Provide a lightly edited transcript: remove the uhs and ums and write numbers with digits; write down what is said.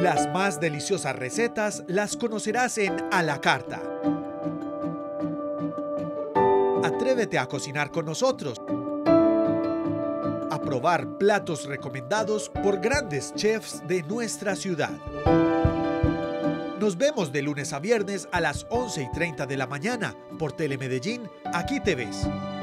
Las más deliciosas recetas las conocerás en A la Carta. Atrévete a cocinar con nosotros, a probar platos recomendados por grandes chefs de nuestra ciudad. Nos vemos de lunes a viernes a las 11:30 de la mañana por Telemedellín. Aquí te ves.